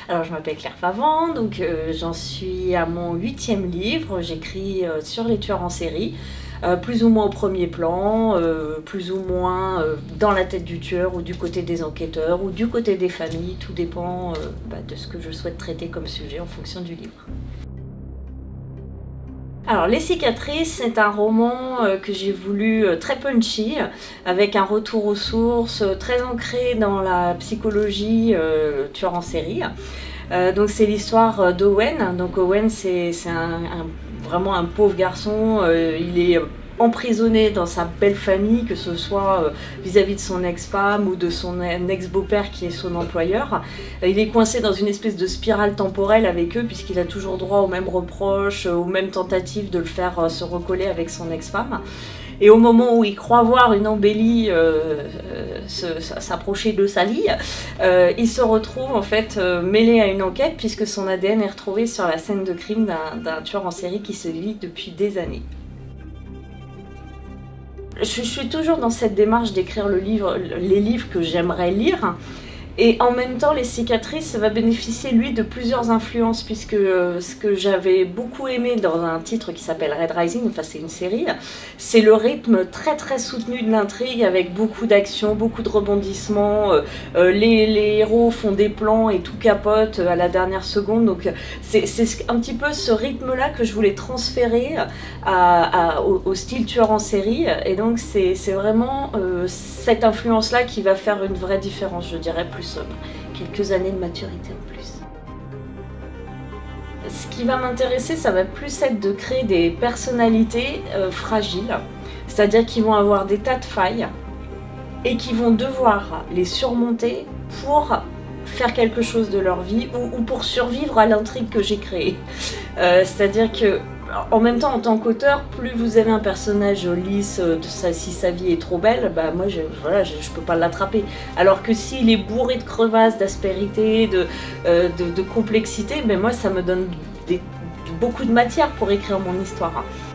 Alors je m'appelle Claire Favant, donc j'en suis à mon 8e livre. J'écris sur les tueurs en série, plus ou moins au premier plan, plus ou moins dans la tête du tueur ou du côté des enquêteurs ou du côté des familles. Tout dépend de ce que je souhaite traiter comme sujet en fonction du livre. Alors, Les cicatrices, c'est un roman que j'ai voulu très punchy, avec un retour aux sources, très ancré dans la psychologie tueur en série. Donc c'est l'histoire d'Owen. Donc Owen, c'est vraiment un pauvre garçon. Il est emprisonné dans sa belle famille, que ce soit vis-à-vis de son ex-femme ou de son ex-beau-père qui est son employeur. Il est coincé dans une espèce de spirale temporelle avec eux, puisqu'il a toujours droit aux mêmes reproches, aux mêmes tentatives de le faire se recoller avec son ex-femme. Et au moment où il croit voir une embellie s'approcher de sa vie, il se retrouve en fait mêlé à une enquête, puisque son ADN est retrouvé sur la scène de crime d'un tueur en série qui se vit depuis des années. Je suis toujours dans cette démarche d'écrire les livres que j'aimerais lire. Et en même temps, Les cicatrices va bénéficier, lui, de plusieurs influences, puisque ce que j'avais beaucoup aimé dans un titre qui s'appelle Red Rising, enfin c'est une série, c'est le rythme très très soutenu de l'intrigue, avec beaucoup d'action, beaucoup de rebondissements, les héros font des plans et tout capote à la dernière seconde, donc c'est un petit peu ce rythme-là que je voulais transférer au style tueur en série, et donc c'est vraiment cette influence-là qui va faire une vraie différence, je dirais, plus quelques années de maturité en plus. Ce qui va m'intéresser, ça va plus être de créer des personnalités fragiles, c'est-à-dire qu'ils vont avoir des tas de failles et qui vont devoir les surmonter pour faire quelque chose de leur vie ou pour survivre à l'intrigue que j'ai créée. C'est-à-dire que en même temps, en tant qu'auteur, plus vous avez un personnage lisse, si sa vie est trop belle, bah moi je peux pas l'attraper. Alors que s'il est bourré de crevasses, d'aspérité, de complexité, ben moi ça me donne beaucoup de matière pour écrire mon histoire.